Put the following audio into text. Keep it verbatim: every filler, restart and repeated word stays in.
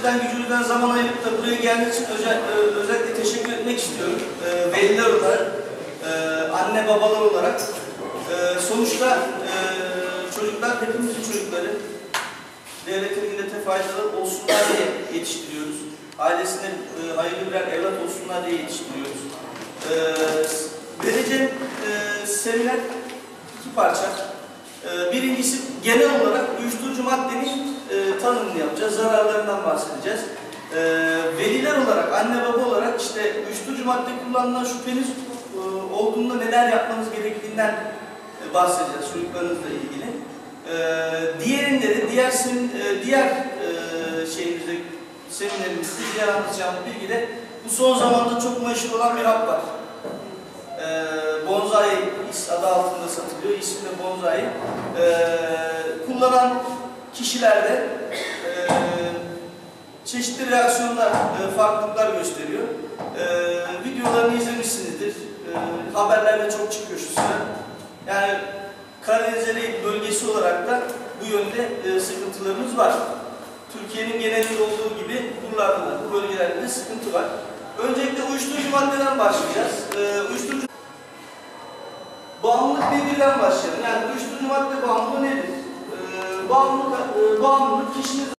İşinizden gücünüzden zaman ayırıp da buraya geldiğiniz için özel, özellikle teşekkür etmek istiyorum. E, veliler olarak, e, anne babalar olarak. E, sonuçta e, çocuklar hepimizin çocukları. Devlete, millete faydalı olsunlar diye yetiştiriyoruz. Ailesine e, hayırlı birer evlat olsunlar diye yetiştiriyoruz. E, vereceğim e, seminer iki parça. E, birincisi genel olarak uyuşturucu maddenin e, tanımını yapacağız, zararlarından bahsedeceğiz. E, veliler olarak, anne baba olarak işte uyuşturucu madde kullanımından şüpheniz e, olduğunda neler yapmanız gerektiğinden e, bahsedeceğiz çocuklarınızla ilgili. Ee, diğerinde de diğer sem e, diğer e, şeyimizde seminerimizde diğer anlatacağımız bilgide bu son zamanda çok meşhur olan bir hap var. Ee, Bonzai adı altında satılıyor. İsmi de Bonzai. Ee, kullanan kişilerde e, çeşitli reaksiyonlar, e, farklılıklar gösteriyor. E, videolarını izlemişsinizdir. E, haberlerde çok çıkıyor şu sıra. Yani Karadeniz bölgesi olarak da bu yönde e, sıkıntılarımız var. Türkiye'nin genelinde olduğu gibi buralarda da, bu bölgelerde de sıkıntı var. Öncelikle uyuşturucu maddeden başlayacağız. E, uyuşturucu bağımlılık nedirden başlayalım. Yani uyuşturucu madde bağımlılığı nedir? E, bağımlılık, e, bağımlılık kişinin